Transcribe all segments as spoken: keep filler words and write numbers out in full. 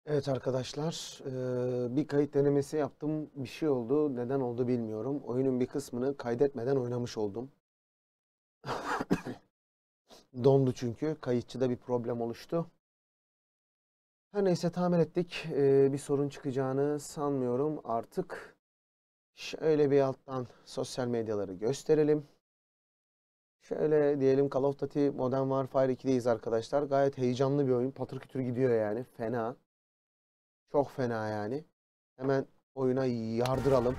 Evet arkadaşlar, eee, bir kayıt denemesi yaptım. Bir şey oldu. Neden oldu bilmiyorum. Oyunun bir kısmını kaydetmeden oynamış oldum. Dondu çünkü. Kayıtçıda bir problem oluştu. Her neyse tamir ettik. Eee, bir sorun çıkacağını sanmıyorum. Artık şöyle bir alttan sosyal medyaları gösterelim. Şöyle diyelim, Call of Duty Modern Warfare iki'deyiz arkadaşlar. Gayet heyecanlı bir oyun. Patır kütür gidiyor yani. Fena. Çok fena yani. Hemen oyuna yardıralım.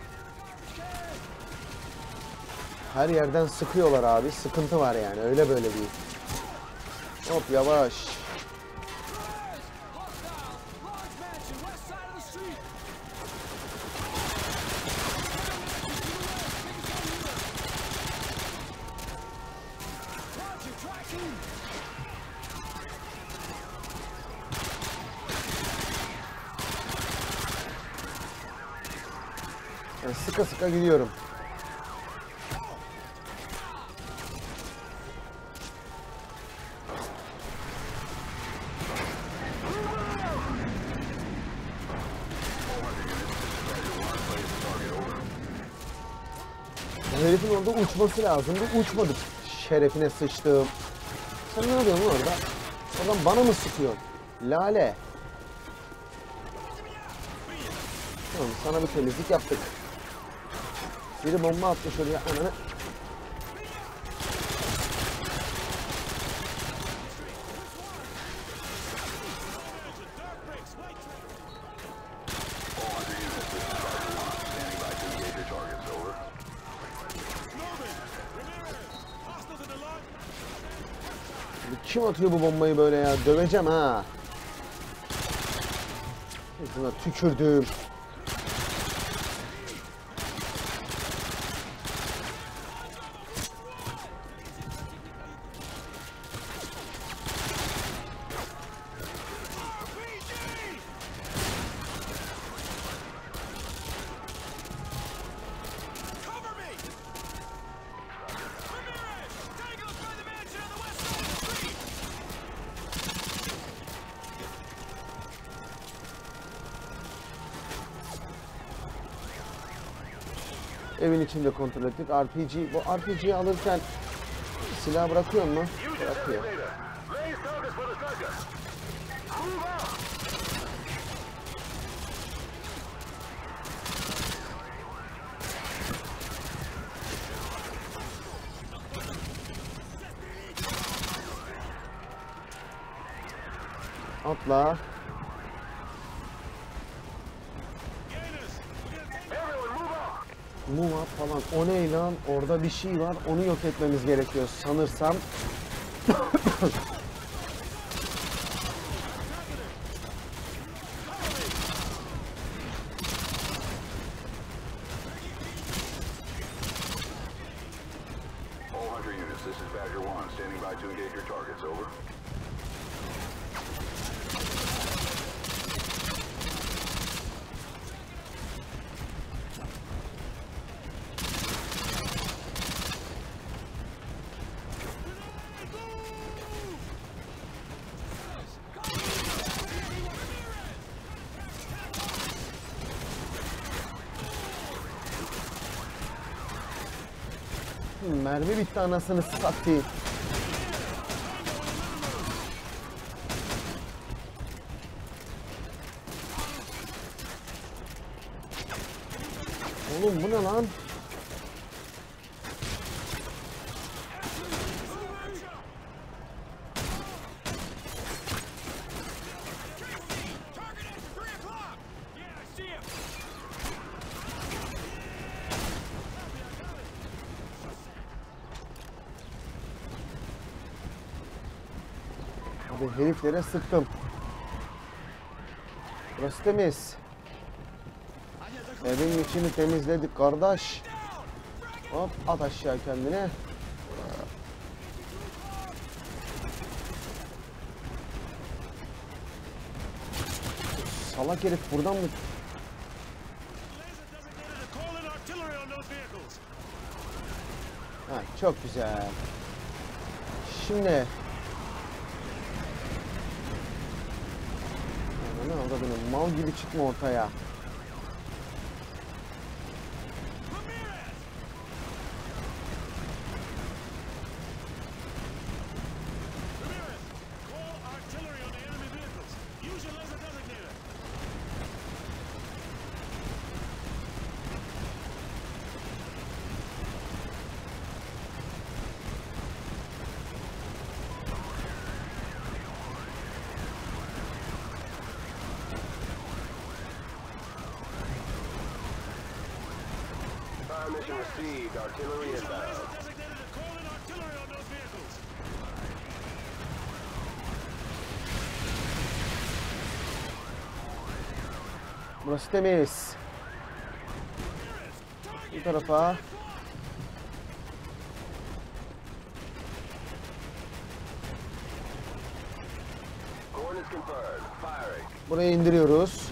Her yerden sıkıyorlar abi. Sıkıntı var yani. Öyle böyle değil. Hop yavaş. Yani sıka sıka gidiyorum. Herifin orada uçması lazımdı. Uçmadık. Şerefine sıçtım. Sen ne yapıyorsun orada? Oradan bana mı sıkıyorsun? Lale. Tamam, sana bir temizlik yaptık. Biri bomba attı şuraya. Ananı. Kim atıyor bu bombayı böyle ya? Döveceğim ha. Şuna tükürdüm. Evin içinde kontrol ettik. R P G, bu R P G'yi alırken silah bırakıyor mu? Bırakıyor. Atla. Move up falan. O ne lan? Orada bir şey var. Onu yok etmemiz gerekiyor sanırsam. Mermi bitti anasını satayım. Oğlum bu ne lan? Abi heriflere sıktım. Burası temiz. Evin içini temizledik kardeş. Hop at aşağı kendine. Salak herif buradan mı? Ha, çok güzel. Şimdi avradını, mal gibi çıkma ortaya. Mission received. Artillery inbound. Burası temiz. Bu tarafa. Coordinates confirmed. Firing. Buraya indiriyoruz.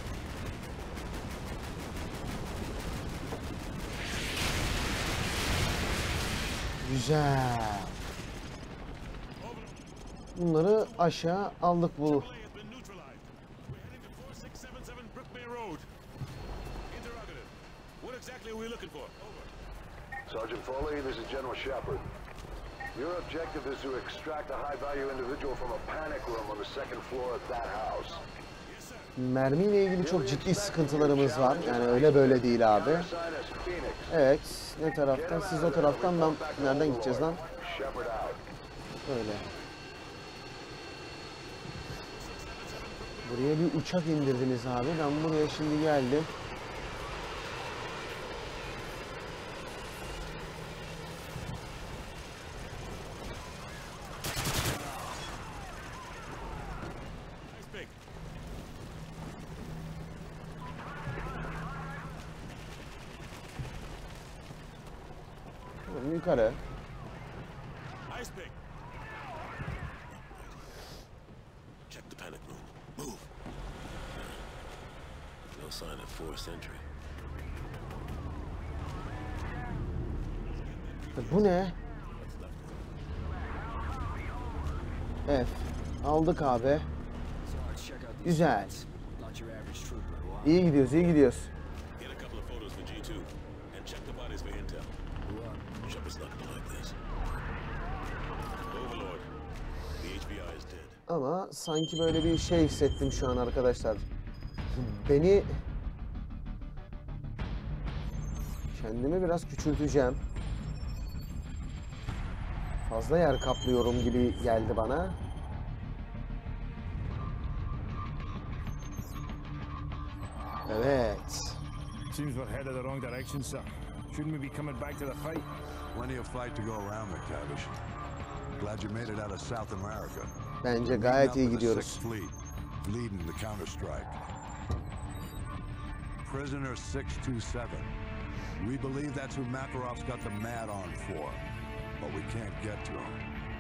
Güzel. Bunları aşağı aldık bu. Sergeant Foley, this is General Shepard. Your objective is to extract a high-value individual from a panic room on the second floor of that house. Mermiyle ilgili çok ciddi sıkıntılarımız var. Yani öyle böyle değil abi. Evet. Ne taraftan? Siz o taraftan, ben nereden gideceğiz lan? Öyle. Buraya bir uçak indirdiniz abi. Ben buraya şimdi geldim. Yukarı. Check the panic room. Move. No sign of forced entry. Bu ne? F. Aldık abi. Güzel. İyi gidiyoruz, iyi gidiyoruz. Ama sanki böyle bir şey hissettim şu an arkadaşlar. Beni... Kendimi biraz küçülteceğim. Fazla yer kaplıyorum gibi geldi bana. Evet. Seems we're headed the wrong direction, sir. Shouldn't we be coming back to the fight? Plenty of fight to go around, McTavish. Glad you made it out of South America. Bence gayet iyi gidiyoruz. Fleet, leading the counterstrike. Prisoner six two seven. We believe that's who Makarov's got the mad on for, but we can't get to him.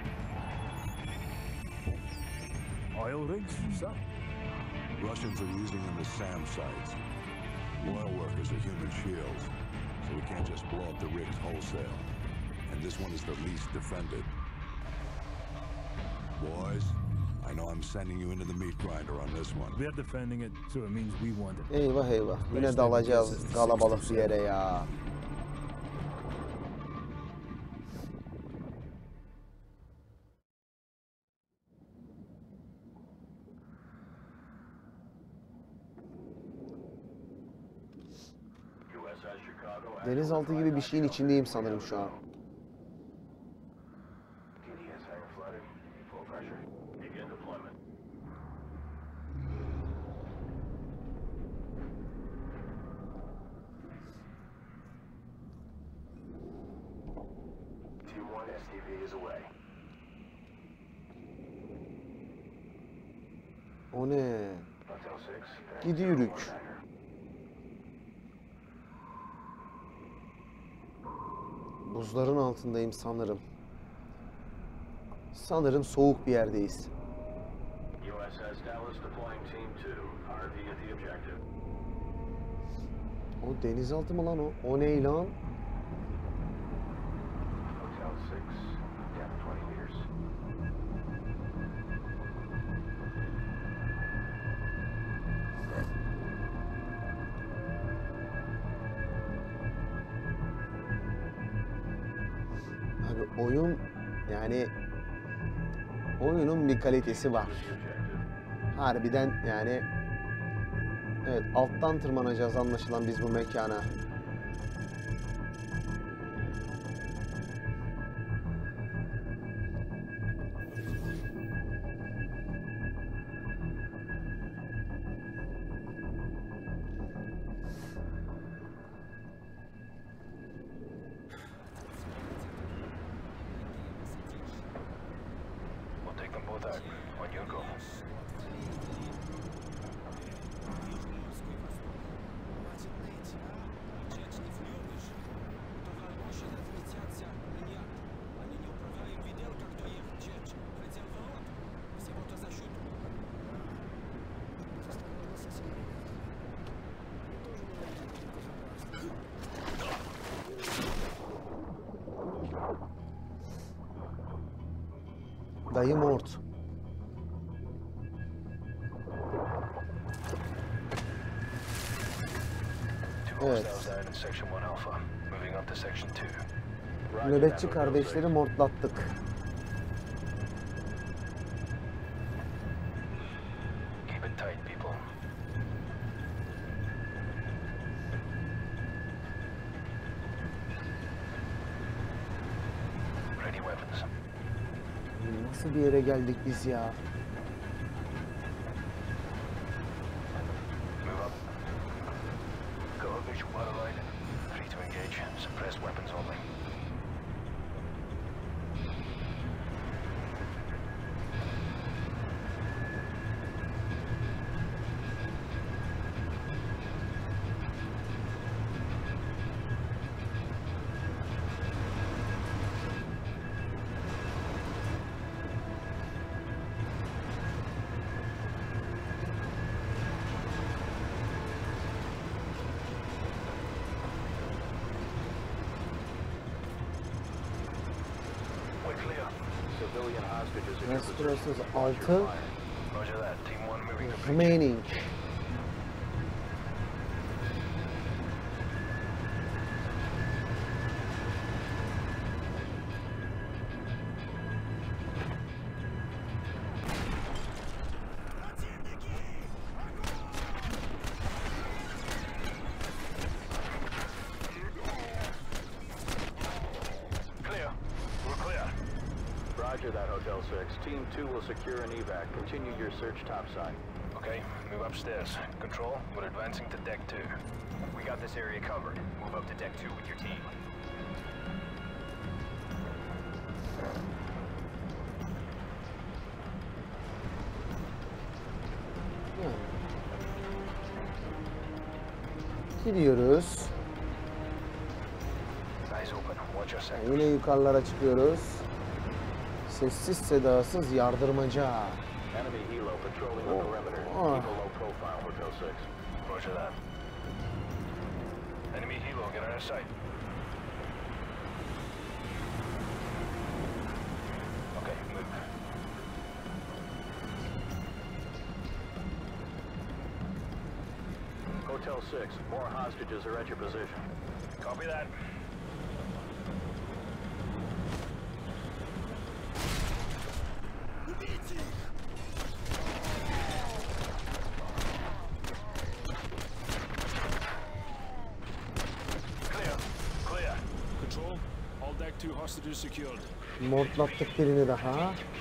Oil rigs, sir? Russians are using them as SAM sites. Oil workers are human shields, so we can't just blow up the rigs wholesale. And this one is the least defended. Boys, I know I'm sending you into the meat grinder on this one. We're defending it, so it means we want it. Eyvah eyvah. Yine dalacağız kalabalık bir yere ya. Denizaltı gibi bir şeyin içindeyim sanırım şu an. O ne? Gidiyoruz. Buzların altındayım sanırım. Sanırım soğuk bir yerdeyiz. O denizaltı mı lan o? O ne lan? oyun yani oyunun bir kalitesi var. Harbiden yani evet, alttan tırmanacağız anlaşılan biz bu mekana. We'll take them both out. On your go. Dayı Mort. Two Evet. hostiles died in Section one Alpha. Moving up to Section two. Nöbetçi kardeşleri mortlattık. Keep it tight, people. Ready weapons. Nasıl bir yere geldik biz ya? Move up. Go visual waterline. Free to engage. Suppressed weapons only. We're clear. Civilian hostages in your Restorasyons position. altı. Roger that. Team one moving to breach. Remaining. Clear. We're clear. Roger that, Hotel six. Team two will secure an evac. Continue your search topside. Okay, move upstairs. Control, we're advancing to deck two. We got this area covered. Move up to deck two with your team. Yani. Gidiyoruz. Eyes open. Watch your Yani sector. yine yukarılara çıkıyoruz. Sessiz sedasız yardırmaca. Enemy helo patrolling the perimeter. Oh. Keep a low profile, Hotel six. Roger that. Enemy helo, get out of sight. Okay, move. Hotel six, more hostages are at your position. Copy that. Clear. Clear. Control, all deck two hostages secured. Mortlattık birini daha.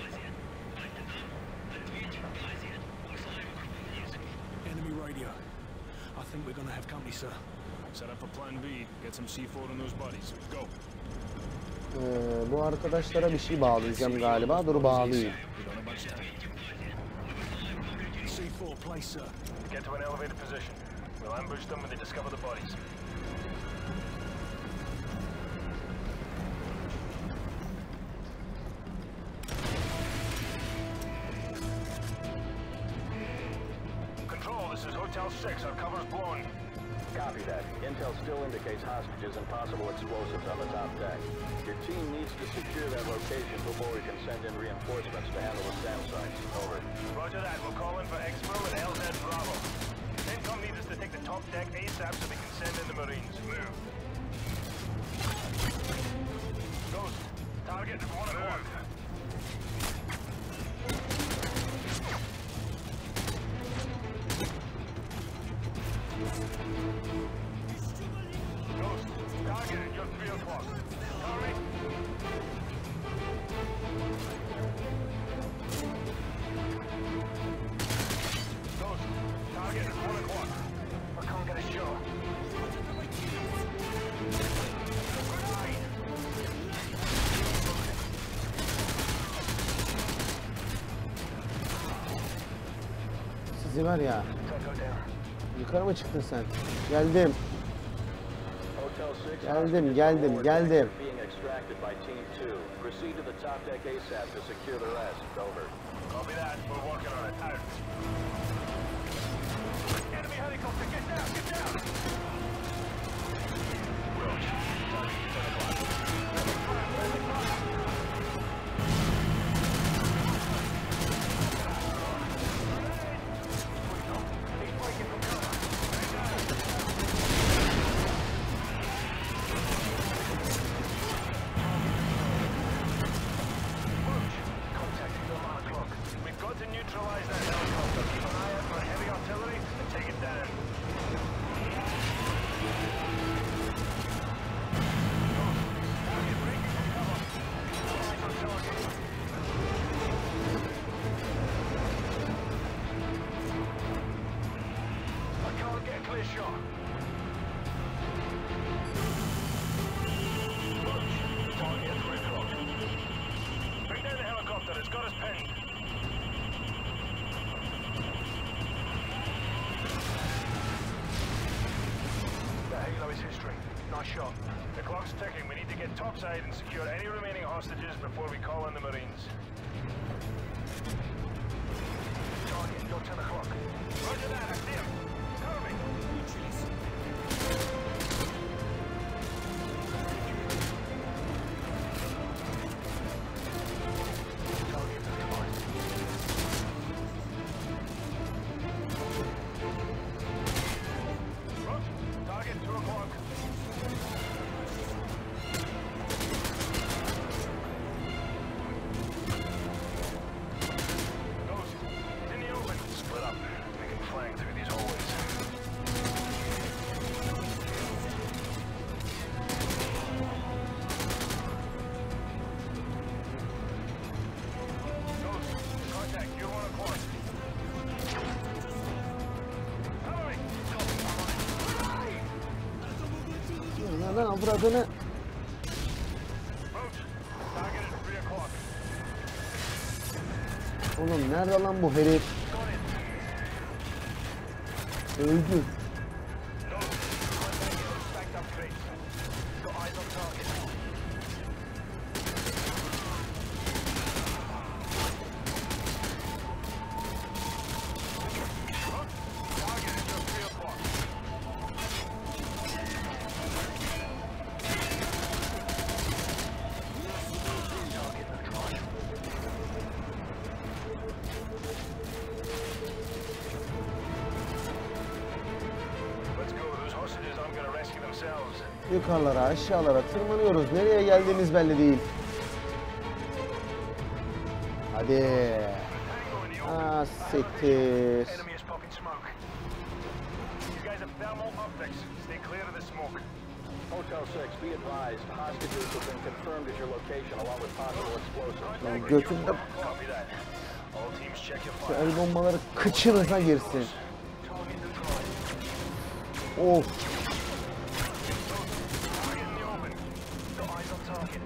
Enemy radio. I think we're gonna have company, sir. Set up a plan B. Get some C four on those bodies. Go. Ee, bu arkadaşlara bir şey bağlayacağım galiba. Dur bağlayayım. We don't have much time. C four, place, sir. Get to an elevated position. We'll ambush them when they discover the bodies. Control, this is Hotel six. Our cover's blown. Copy that. Intel still indicates hostages and possible explosives on the top deck. Your team needs to secure that location before we can send in reinforcements to handle the SAM sites. Over. Roger that. We'll call in for Expo and L Z Bravo. CENTCOM needs us to take the top deck ASAP so they can send in the Marines. Move. Ghost, target Sizi var ya. Yukarı mı çıktın sen? Geldim. Hotel six, Geldim, geldim, geldim. being extracted by Team two. Proceed to the top deck ASAP to secure the rest. Over. Copy that. We're working on it. Out. Enemy helicopter, get down, get down! Roach, target ten o'clock. Friendly fire, friendly fire! He's breaking from cover. Roach, contacting the alarm clock. We've got to neutralize that helicopter. Keep an eye out for heavy artillery and take it down. Target breaking from cover. Eyes on target. I can't get a clear shot. Roach, target at three o'clock. Bring down the helicopter. It's got us pinned. That helo is history. Nice shot. The clock's ticking. We need to get topside and secure any remaining hostages before we call in the Marines. Target, you're ten o'clock. Roger that, I see him. Cover me. Target neutralized. Roger. Target two o'clock. Ghost, it's in the open. Split up. We can flank through these hallways. Ghost, contact, you're one o'clock. Cover me. Lan avradını. Roach, target at three o'clock. Oğlum nerede lan bu herif? Got it. Öldü. Ghost, contact your stacked up crates. Got eyes on target. Roach, target at just three o'clock. Target neutralized. Let's go. Those hostages aren't going to rescue themselves. Yukarılara aşağılara tırmanıyoruz. Nereye geldiğimiz belli değil. Hadi. Tango in the open. Ah siktir. Enemy is popping smoke. You guys have thermal optics. Stay clear of the smoke. Hotel six, be advised. Hostages have been confirmed at your location along with possible explosives. Lan götümde Copy that. All teams check your şu fire. el bombaları kıçınıza girsin. Target neutralized. Of. Target in the open. Got eyes on target.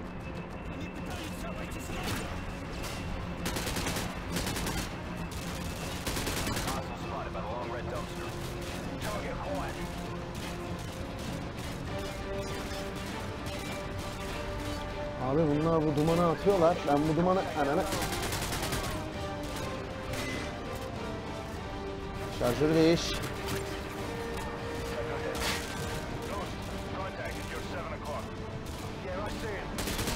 Hostile spotted by the long red dumpster. Target quiet. Abi bunlar bu dumanı atıyorlar. Ben bu dumanı ananı. Şarjörü değiş. Ghost, contact at your seven o'clock. Yeah, I see him.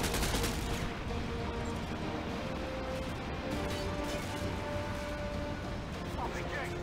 Object.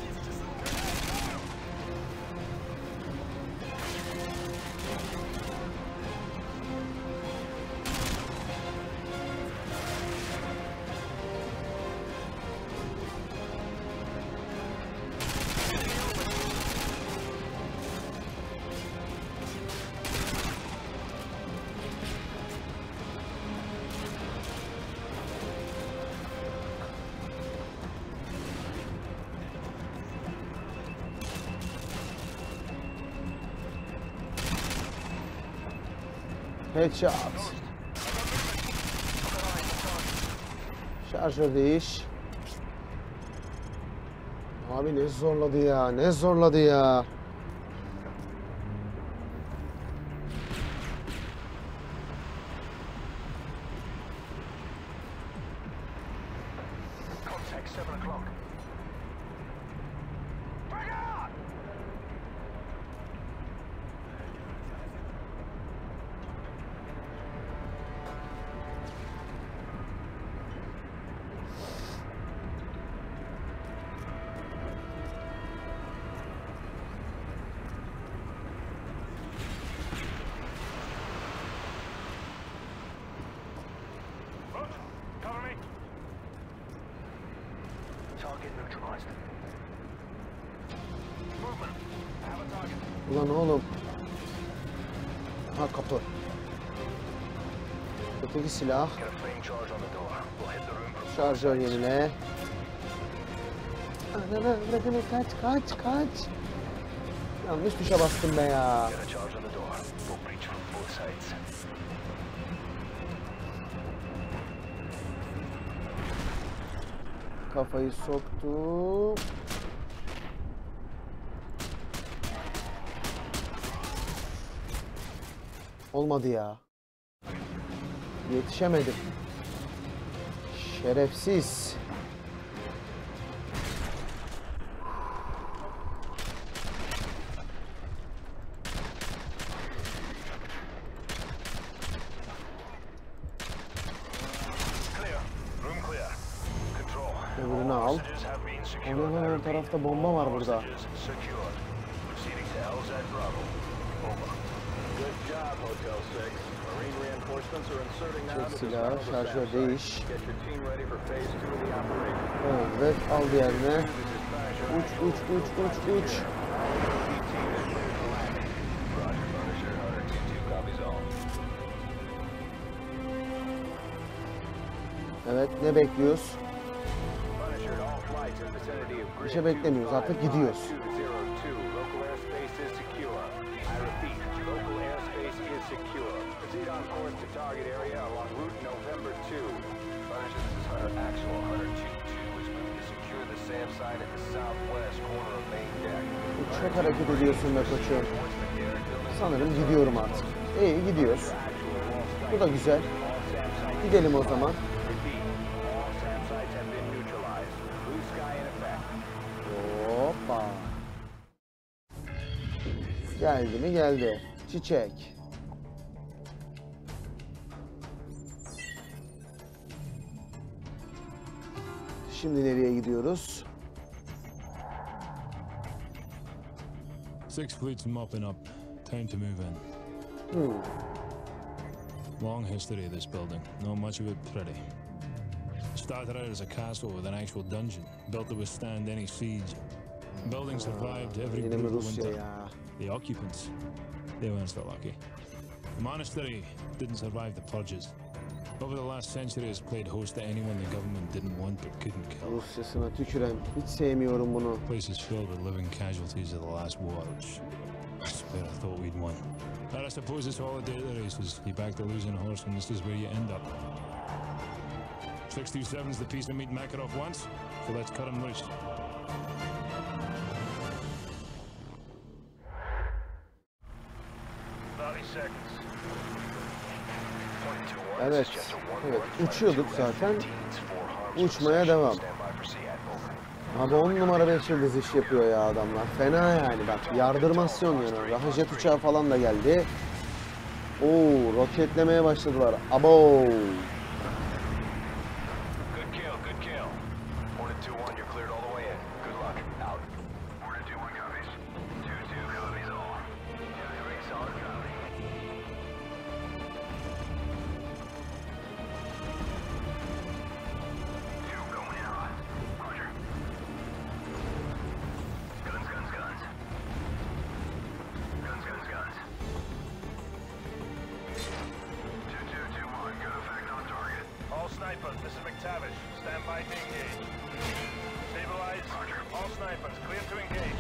Headshot. Şarjör değiş. Abi ne zorladı ya, ne zorladı ya. Contact seven o'clock. Bring out! Roach, cover me. Target neutralized. Movement. I have a target. Ulan oğlum. Ha kapı. Öteki silah. Get a flame charge on the door. We'll hit the room from both Şarjör sides. yenile. Ananı bırakın kaç kaç kaç. Yanlış tuşa bastım be ya. Get a charge on the door. We'll breach from both sides. Kafayı soktum. Olmadı ya. Yetişemedim. Şerefsiz. Clear. Room clear. Control. Öbürünü al. Hostages have been secured. Onun hemen tarafta bomba var burada. Hostages secured. Proceeding to L Z Bravo. Over. Good job, Hotel six. Marine reinforcements are inserting now Çek to silah, dismantle the şarjör SAM değiş. site. Get your team ready for phase two of the operation. Evet, al diğerine. This is Punisher. Uç uç uç uç uç. Roger, Punisher. Hunter two two copies all. Evet, ne bekliyoruz? Punisher, all flights in vicinity of Bir şey beklemiyoruz, artık gidiyoruz. two zero two. Local airspace is secure. I repeat, local airspace is secure. Proceed on course to target area along route November two. Punisher, this is Hunter Actual. Hunter two two is moving to secure the SAM site at the southwest corner of main deck. Çok hareket ediyorsun be koçum. Sanırım gidiyorum artık. İyi, gidiyoruz. Bu da güzel. Gidelim o zaman. Repeat, all SAM sites have been neutralized. Blue sky in effect. Hoppa. Geldi mi geldi. Çiçek. Şimdi nereye gidiyoruz? Six fleets mopping up. Time to move in. Hmm. Long history of this building. Not much of it pretty. Started out as a castle with an actual dungeon, built to withstand any siege. Building survived every Yine mi brutal Rusya winter. ya? The occupants, they weren't so lucky. The monastery didn't survive the purges. Over the last century has played host to anyone the government didn't want but couldn't kill. Rusyasına tükürem. Hiç sevmiyorum bunu. The place is filled with living casualties of the last war, which I swear I thought we'd won. But I suppose it's all a day of the races. You back the losing horse and this is where you end up. six two seven's the piece of meat Makarov wants, so let's cut him loose. thirty seconds. Evet, evet. Uçuyorduk zaten. Uçmaya devam. Abi on numara beş yıldız iş yapıyor ya adamlar. Fena yani bak. Yardırmasyon yani. Daha jet uçağı falan da geldi. Oo, roketlemeye başladılar. Abo. Good kill, good kill. Hornet two one, you're cleared all the way in. Good luck. Out. Hornet two one copies. two two copies all. Doing solid copy. Two going in hot. Roger. Guns, guns, guns. Guns, guns, guns. two two two one, good effect on target. All snipers, this is McTavish. Stand by to engage. Stabilize. Roger. All snipers, clear to engage.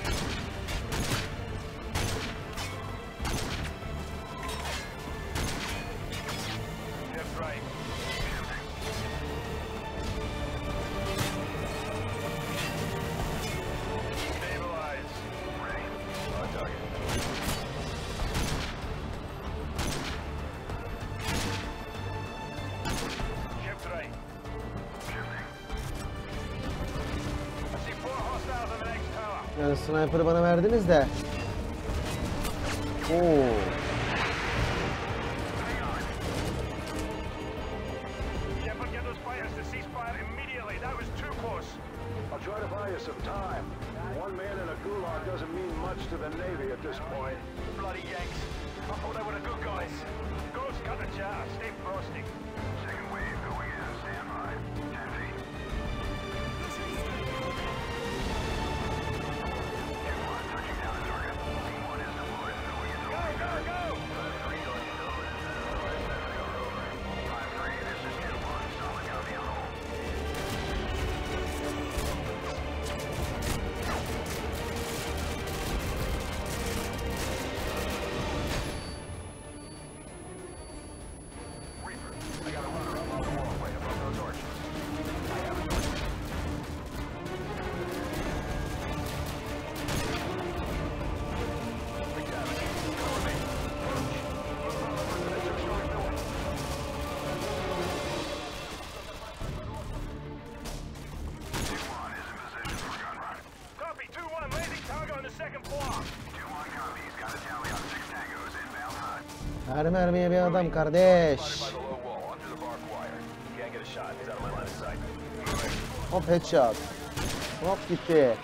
That's right. Yani sniper'ı bana verdiniz de. Oo. Shepard, get those fighters to cease fire immediately. That was too close. I'll try to buy you some time. One man in a gulag doesn't mean much to the Navy at this point. Bloody Yanks. I thought they were the good guys. Ghost, cut the chatter. Stay frosty. Second wave going in. Stand by. Ten feet. Everyone touching down the target. Team one is deployed. Going into go, go, go! five three, this is two one. Solid copy on hold. Her mermiye bir adam kardeş. Hop headshot. Hop gitti.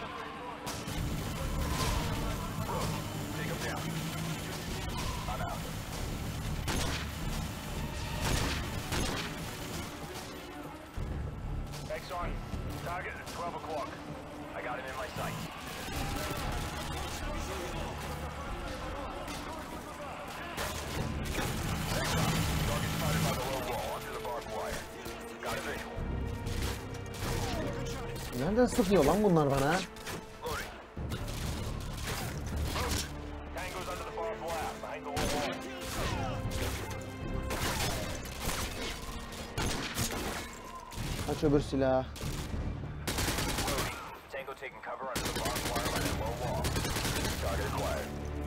Exxon, target at twelve o'clock. I got it in my sights. Nereden sıkıyor lan bunlar bana? Aç öbür silah. Tango taking cover under the barbed wire by that low wall. Target acquired.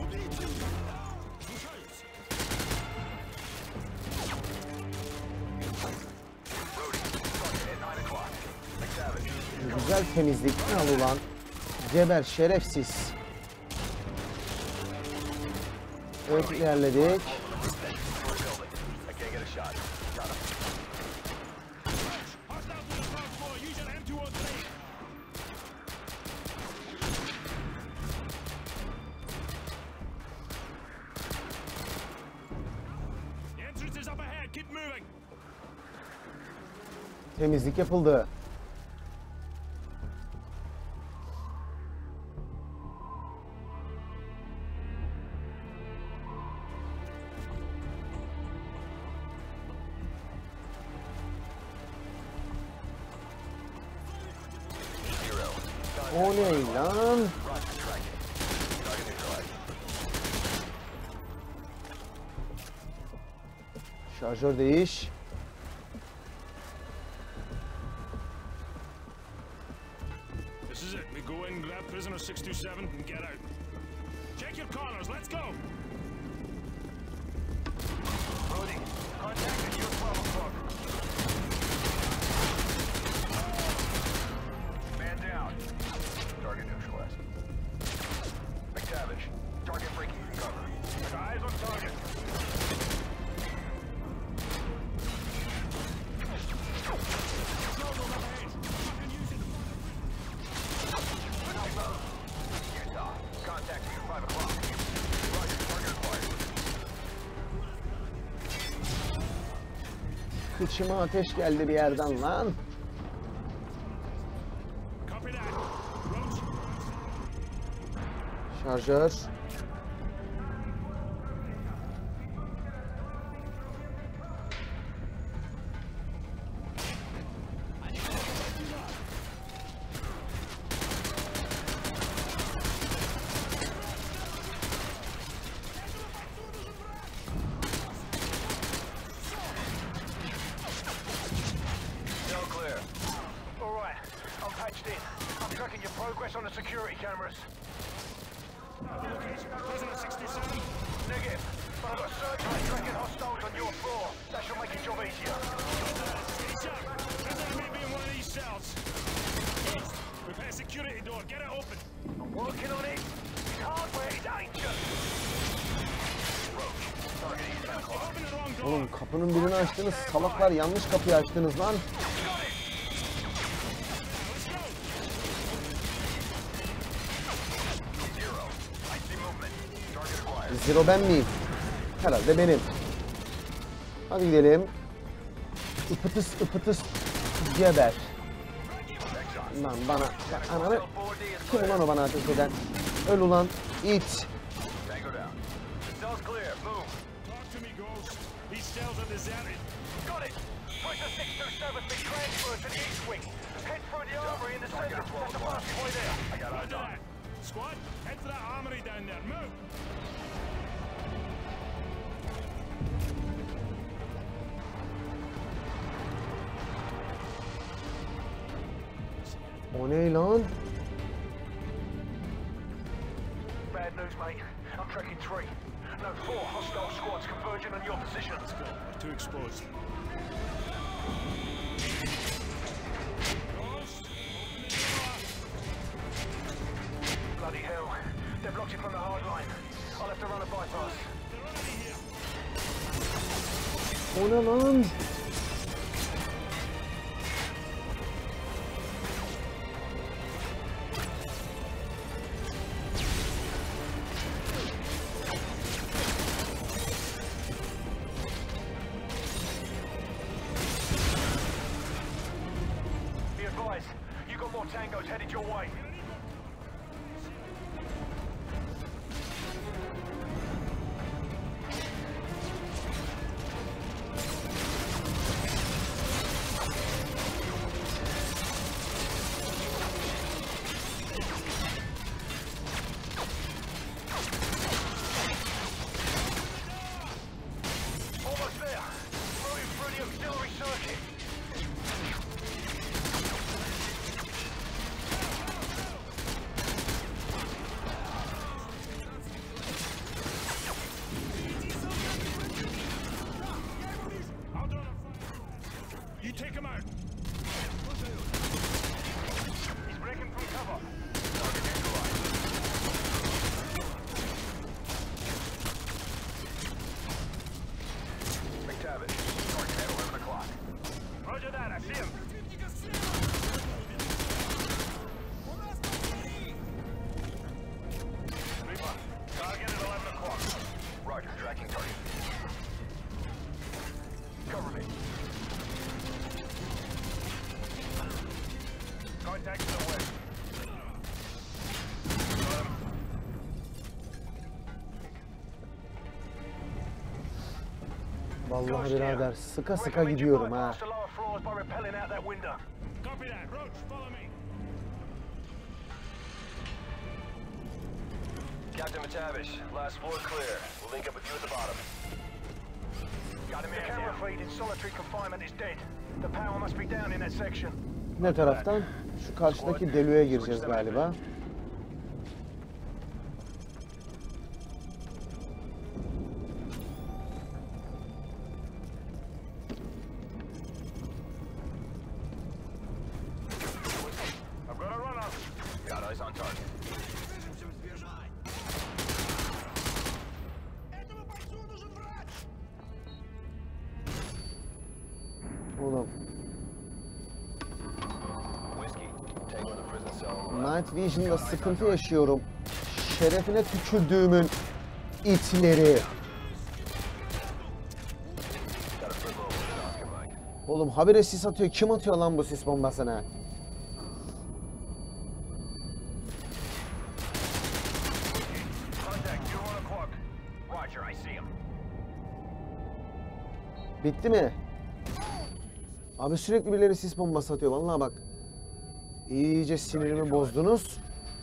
Güzel temizlik. Ne al ulan? Geber şerefsiz. Evet ilerledik. Temizlik yapıldı. O ne lan? Şarjör değiş. This is it. We go in, grab prisoner six two seven, and get out. Check your collars. Let's go. Loading. Contact at you at twelve o'clock. Man down. Target neutralized. McTavish. Target breaking cover. Eyes on target. Utah. Contact you at five o'clock. Roger. Target acquired. Kıçıma ateş geldi bir yerden lan. Copy that. Roach. Şarjör. Still clear. All right. I'm patched in. I'm tracking your progress on the security cameras. Prisoner six two seven. Negative. But I've got searchlight tracking hostiles on your floor. That should make your job easier. Stay sharp. Prisoner may be in one of these cells. Prepare security door. Get it open. I'm working on it. It's hardware. It's ancient. Roach, target eastbound clock. Open the wrong door. Oğlum kapının birini açtınız. Salaklar yanlış kapıyı açtınız lan. Zero. I see movement. Target acquired. Zero ben miyim? Herhalde benim. Hadi gidelim. Ipıtıs ıpıtıs geber. Lan bana, bak ananı. Kim ulan o bana ateş eden? Öl ulan, it. Tango down. The cell's clear. Move. Talk to me, Ghost. These cells are deserted. Got it. Push the six two seven big transfer to the east wing. Head through the armory in the center. That's the fastest way there. I got Roger eyes on. that. Squad, head to that armory down there. Move. O ne lan? Bad news, mate. I'm tracking three. No, four hostile squads converging on your position. Let's go. Too exposed. Ghost, open the door. Bloody hell. They're blocked it from the hard line. I'll have to run a bypass. They're already here. O ne lan? Be advised, you got more tangos headed your way. Almost there. Moving through the auxiliary circuit. I'll do it. You take him out. He's breaking from cover. Target neutralized. McTavish, target at eleven o'clock. Roger that, I see him. Reaper, target at eleven o'clock. Roger, tracking target. Cover me. Contact to the west. Got him. Vallahi birader sıka sıka gidiyorum ha. Copy that. Roach, follow me. Captain McTavish, last floor clear. We'll link up with you at the bottom. Got him. The camera feed in solitary confinement is dead. The power must be down in that section. Ne taraftan? Şu karşıdaki deluye gireceğiz galiba. I've got a runner. Got eyes on target. Oğlum. Whiskey, tango in the prison cell. Night Vision'da sıkıntı yaşıyorum. Şerefine tükürdüğümün itleri. Got a free roll with an Oscar mic. Oğlum habire sis atıyor. Kim atıyor lan bu sis bombasını? Contact, you on a clock. Roger, I see him. Bitti mi? Abi sürekli birileri sis bombası atıyor. Vallahi bak. İyice sinirimi bozdunuz.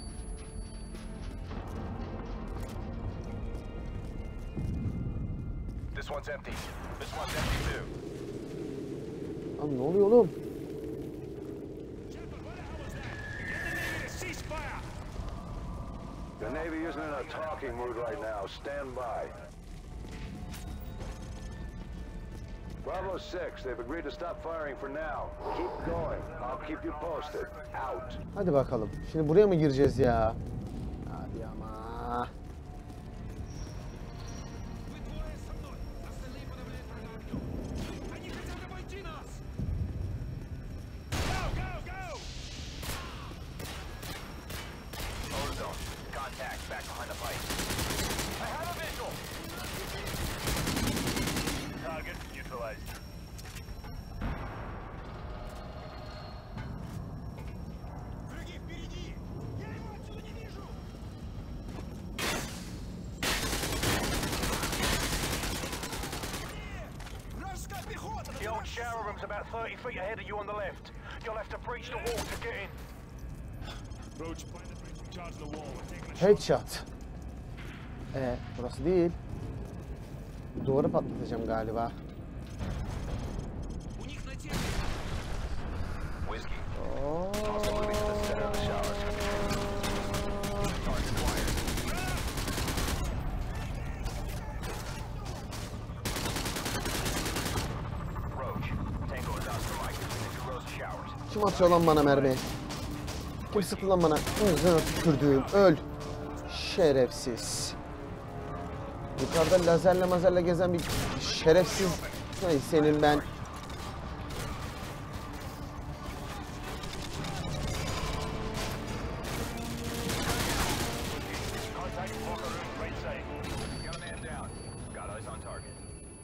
This one's empty. This one's empty too. Lan ne oluyor oğlum? Shepard, what the hell was that? Get the name of the ceasefire. The Navy isn't in a talking mood right now. Stand by. Bravo six, they've agreed to stop firing for now. Keep going. I'll keep you posted. Out. Hadi bakalım. Şimdi buraya mı gireceğiz ya? Hadi ama. The old shower room's about thirty feet ahead of you on the left. You'll have to breach the wall to get in. Roach, plan the bridge and charge the wall. We're taking a shot. Headshot. Ee, burası değil. Duvarı patlatacağım galiba. Whiskey. Oo. Also moving to the center of the showers. Target acquired. Roach. Tango is out for Mike between the two rows of showers. Kim atıyor lan bana mermi? Kim sıktı lan bana? Ağzına tükürdüğüm. Öl. Şerefsiz. Yukarıda lazerle mazerle gezen bir şerefsiz. Ay senin ben. Contact locker room, right side. Got a man down. Got eyes on target.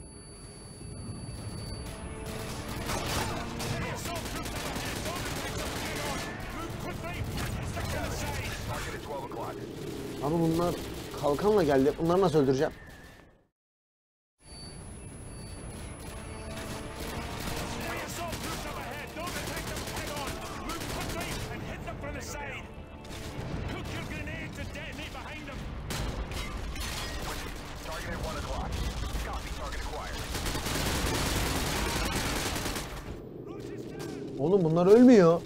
Target at twelve o'clock. Abi bunlar kalkanla geldi. Bunları nasıl öldüreceğim? Target at one o'clock. Copy, target acquired. Oğlum bunlar ölmüyor.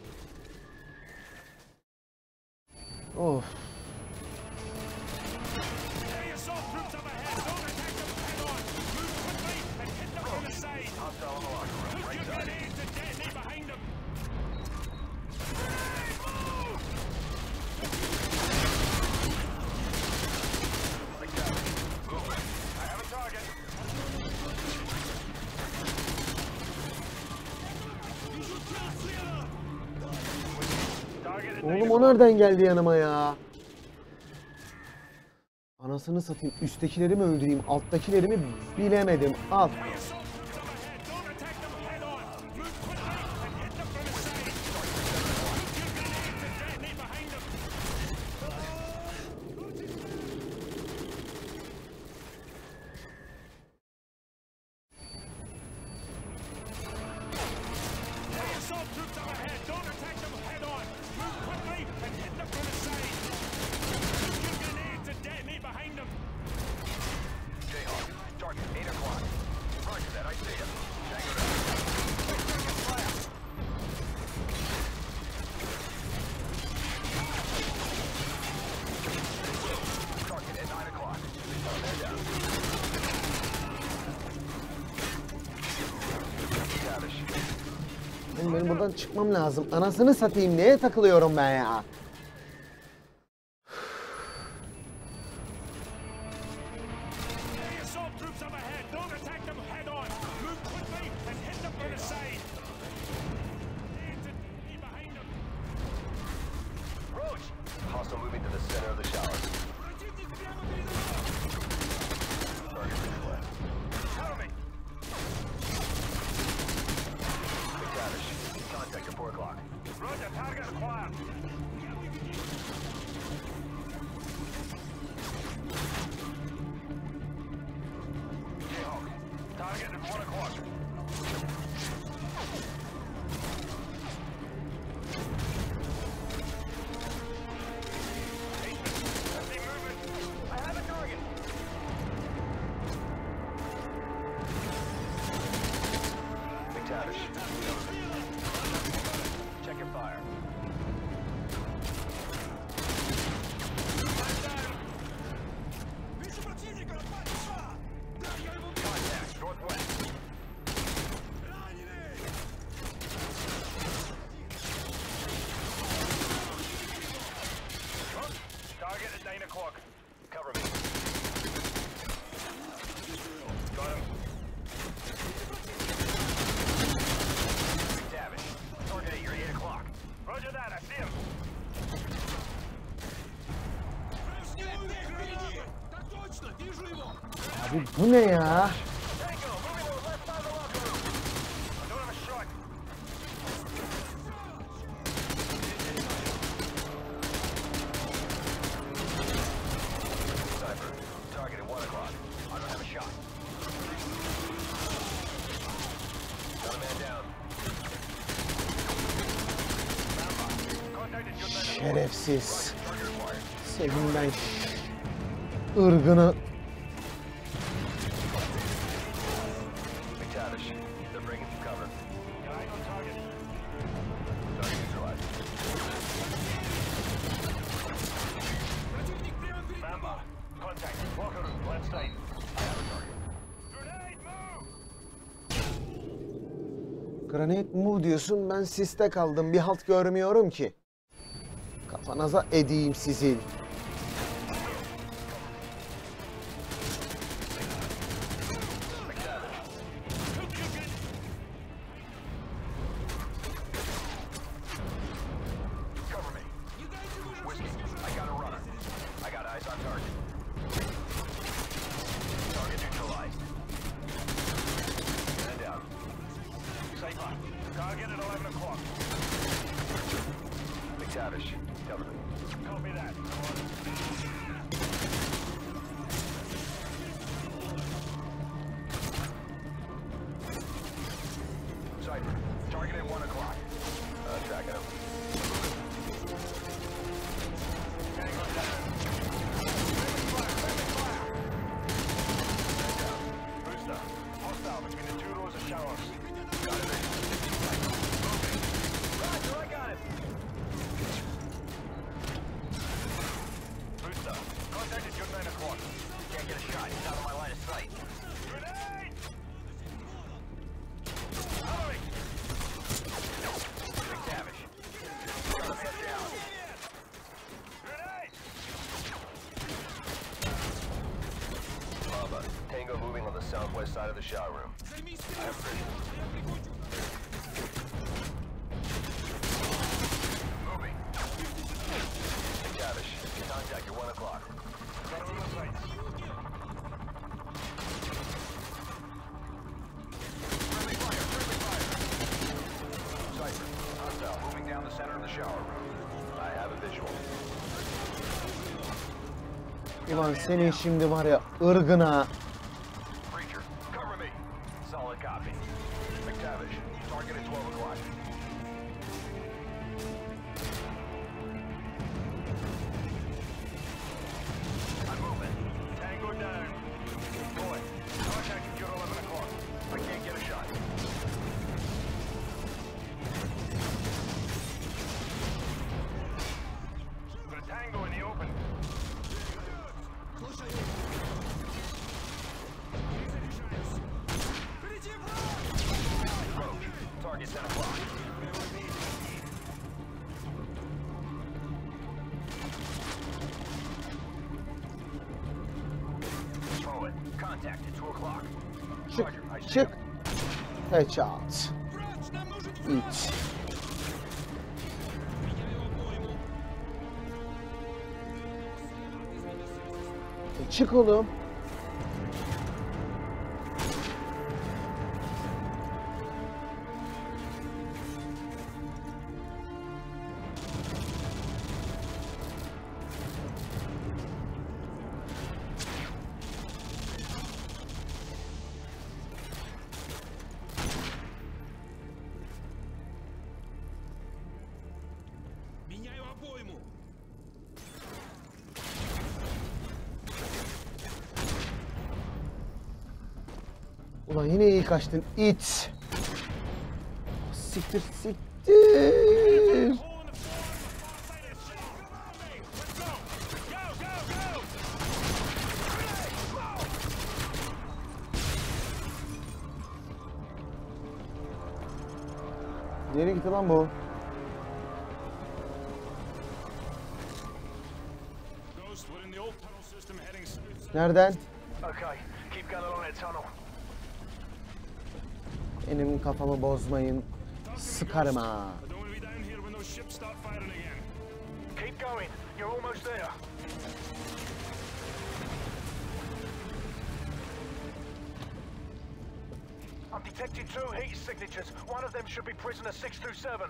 Of. Hostile in the locker room, right side. Movement. I have a target. Target at Oğlum o nereden geldi yanıma ya? Anasını satayım. Üsttekileri mi öldüreyim? Alttakileri mi bilemedim. Al. Jayhawk. Target eight o'clock. Roger that, I see him. Tango down. Target at nine o'clock. Man down. Cavish. Oğlum benim buradan çıkmam lazım. Anasını satayım. Neye takılıyorum ben ya? Roach! Hostile moving to the center of the shower. Target reflex. Cover me! McTavish, contact at four o'clock. Roger, target acquired. clock. Cover me. Got him. Savage. Target at your eight o'clock. Roger that, I see him. Abi bu ne ya? Tango, moving to the left side of the locker room. I don't have a shot. Sniper, target at one o'clock. I don't have a shot. Got a man down. Contacted your man. Şerefsiz. Target acquired. Senin ben ş- ırgını. McTavish, they're bringing you cover. Guy on target. Target neutralized. Mamba, contact. Locker room, left side. I have a target. Grenade, move! Granate move diyorsun, ben siste kaldım. Bir halt görmüyorum ki. Kafanıza edeyim sizin. Cover me. Whiskey, I got a runner. I got eyes on target. Target neutralized. Man down. Safe on. Target at eleven o'clock. McTavish, cover me. Copy that. Cypher, target at one o'clock. Uh, tracking him. Tango down. Friendly fire, friendly fire. Man down. Booster, hostile between the two rows of showers. Got it. Roger, I got it. Booster, contacted your nine o'clock. Can't get a shot. He's out of my line of sight. Grenade! Following! McTavish. Got a man down. Grenade! Mamba, Tango moving on the southwest side of the shower room. I have vision. Moving. McTavish, contact at one o'clock. Got him in the sights. Friendly fire, friendly fire. Cypher, hostile moving down the center of the shower room. I have a visual. Ulan senin şimdi var ya ırgına. Preacher, cover me. Solid copy. McTavish, target at twelve o'clock. I'm moving. Tango down. Boy, contacted you at eleven o'clock. I can't get a shot. Got a tango in the open. Approach. Target ten o'clock. Throw it. Contact at two o'clock. Çık, Roger, I see çık. him. Headshot. İç. E, çık oğlum. Меняю обойму! Ulan yine iyi kaçtın. İt. Siktir siktir. Nereye gitti lan bu? Ghost, We're in the old tunnel system heading south. Nereden? Okay, keep going along that tunnel. Benim kafamı bozmayın. Sıkarım ha. I don't want to be down here when those ships start firing again. Keep going. You're almost there. I'm detecting two heat signatures. One of them should be prisoner six two seven.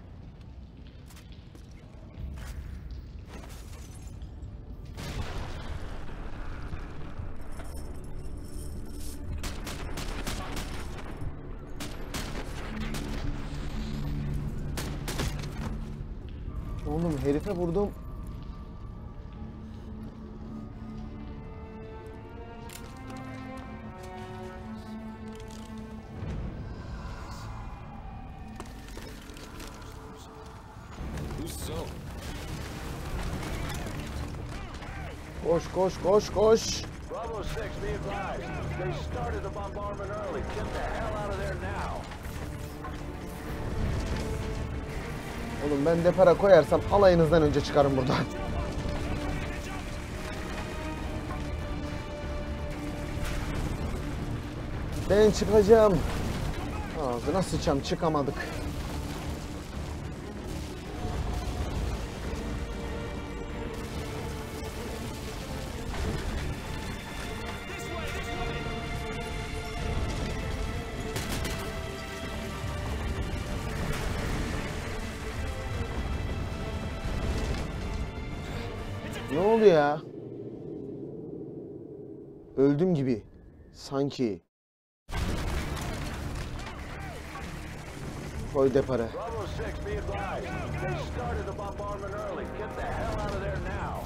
Oğlum herife vurdum. Koş koş koş koş. Bravo six, be advised. They started the bombardment early. Get the hell out of there now. Oğlum ben depara koyarsam alayınızdan önce çıkarım buradan. Ben çıkacağım. Ağzına sıçam, çıkamadık. Ne oldu ya? Öldüm gibi. Sanki. Koy deparı. Bravo six, be advised. They started the bombardment early. Get the hell out of there now.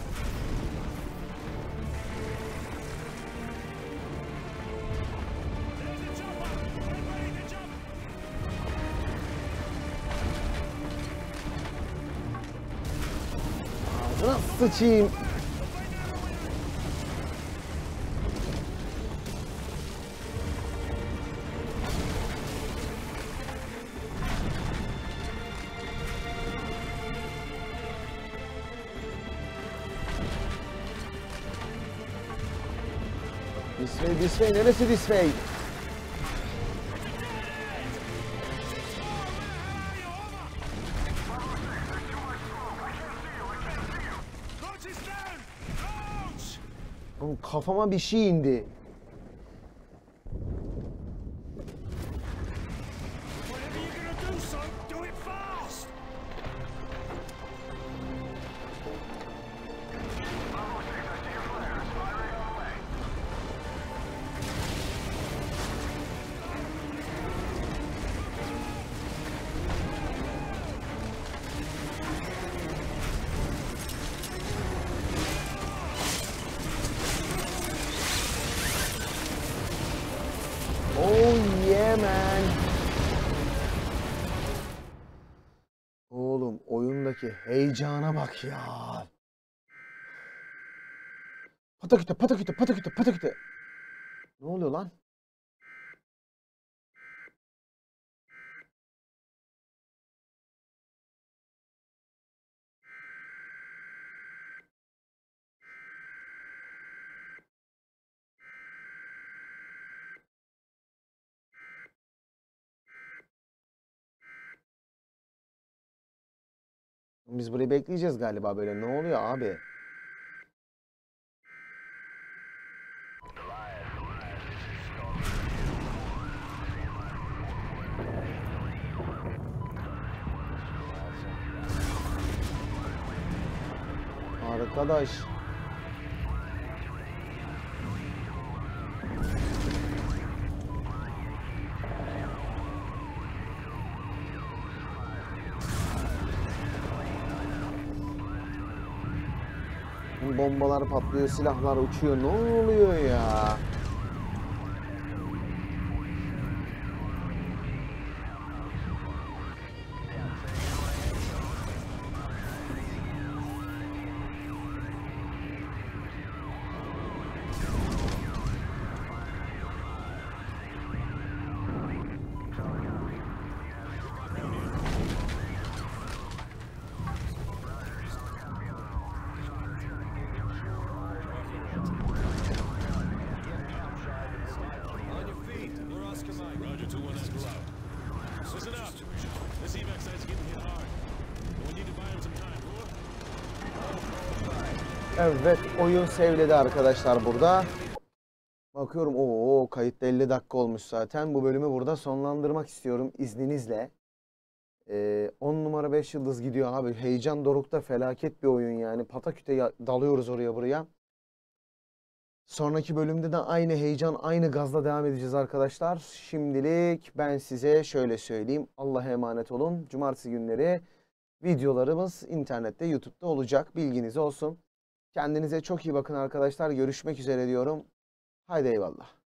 Ağzına sıçayım. This way, this way. Neresi this way? Oğlum kafama bir şey indi. Whatever you're gonna do, son, do it fast! Oh yeah man. Oğlum oyundaki heyecana bak ya. Pataküte pataküte pataküte pataküte. Ne oluyor lan? Biz burayı bekleyeceğiz galiba böyle. Ne oluyor abi? Arkadaş. Bombalar patlıyor, silahlar uçuyor. Ne oluyor ya? Victor two one, that's loud. Listen up. This evac site's getting hit hard. We need to buy him some time, cool? Evet, oyun sevledi arkadaşlar burada. Bakıyorum, o kayıtta elli dakika olmuş zaten. Bu bölümü burada sonlandırmak istiyorum izninizle. Ee, on numara beş yıldız gidiyor abi. Heyecan dorukta, felaket bir oyun yani. Pataküte dalıyoruz oraya buraya. Sonraki bölümde de aynı heyecan, aynı gazla devam edeceğiz arkadaşlar. Şimdilik ben size şöyle söyleyeyim. Allah'a emanet olun. Cumartesi günleri videolarımız internette, YouTube'da olacak. Bilginiz olsun. Kendinize çok iyi bakın arkadaşlar. Görüşmek üzere diyorum. Haydi eyvallah.